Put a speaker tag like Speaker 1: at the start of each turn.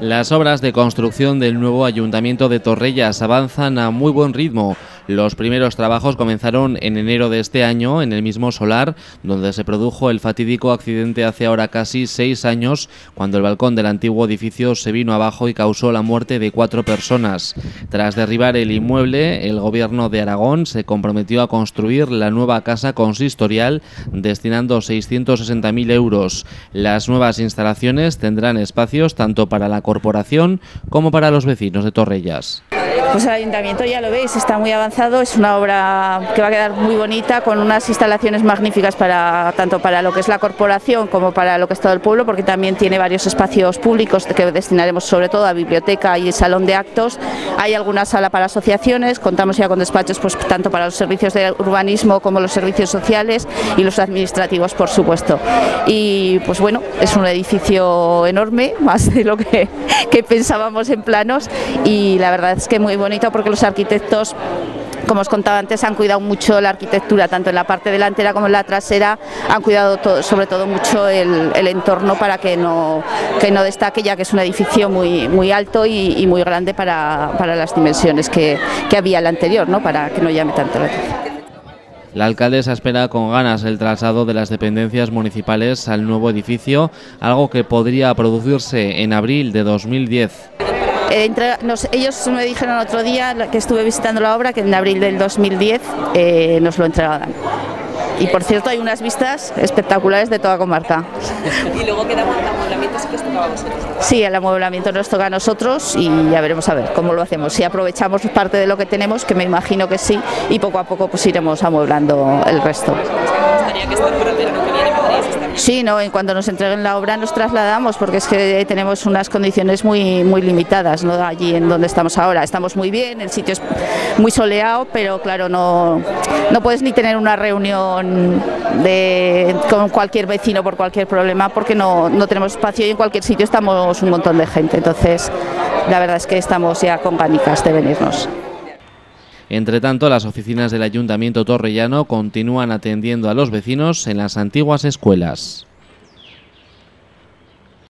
Speaker 1: Las obras de construcción del nuevo Ayuntamiento de Torrellas avanzan a muy buen ritmo. Los primeros trabajos comenzaron en enero de este año en el mismo solar donde se produjo el fatídico accidente hace ahora casi 6 años, cuando el balcón del antiguo edificio se vino abajo y causó la muerte de 4 personas. Tras derribar el inmueble, el Gobierno de Aragón se comprometió a construir la nueva casa consistorial destinando 660.000 euros. Las nuevas instalaciones tendrán espacios tanto para la corporación como para los vecinos de Torrellas.
Speaker 2: Pues el ayuntamiento, ya lo veis, está muy avanzado, es una obra que va a quedar muy bonita, con unas instalaciones magníficas tanto para lo que es la corporación como para lo que es todo el pueblo, porque también tiene varios espacios públicos que destinaremos sobre todo a biblioteca y salón de actos. Hay alguna sala para asociaciones, contamos ya con despachos pues tanto para los servicios de urbanismo como los servicios sociales y los administrativos, por supuesto. Y pues bueno, es un edificio enorme, más de lo que pensábamos en planos, y la verdad es que muy bonito porque los arquitectos, como os contaba antes, han cuidado mucho la arquitectura, tanto en la parte delantera como en la trasera, han cuidado sobre todo mucho el entorno para que no destaque, ya que es un edificio muy alto y muy grande para las dimensiones que había el anterior, ¿no? Para que no llame tanto la atención.
Speaker 1: La alcaldesa espera con ganas el traslado de las dependencias municipales al nuevo edificio, algo que podría producirse en abril de 2010.
Speaker 2: Ellos me dijeron otro día que estuve visitando la obra que en abril del 2010 nos lo entregarán. Y por cierto, hay unas vistas espectaculares de toda comarca.
Speaker 3: Y luego queda el amueblamiento, sí que os toca a vosotros.
Speaker 2: Sí, el amueblamiento nos toca a nosotros y ya veremos a ver cómo lo hacemos. Si aprovechamos parte de lo que tenemos, que me imagino que sí, y poco a poco pues iremos amueblando el resto.
Speaker 3: Me gustaría que para el verano que viene podríais estar.
Speaker 2: Sí, no, en cuanto nos entreguen la obra nos trasladamos, porque es que tenemos unas condiciones muy limitadas, ¿no? Allí en donde estamos ahora. Estamos muy bien, el sitio es muy soleado, pero claro, no puedes ni tener una reunión con cualquier vecino por cualquier problema, porque no tenemos espacio y en cualquier sitio estamos un montón de gente. Entonces, la verdad es que estamos ya con ganas de venirnos.
Speaker 1: Entre tanto, las oficinas del Ayuntamiento torrellano continúan atendiendo a los vecinos en las antiguas escuelas.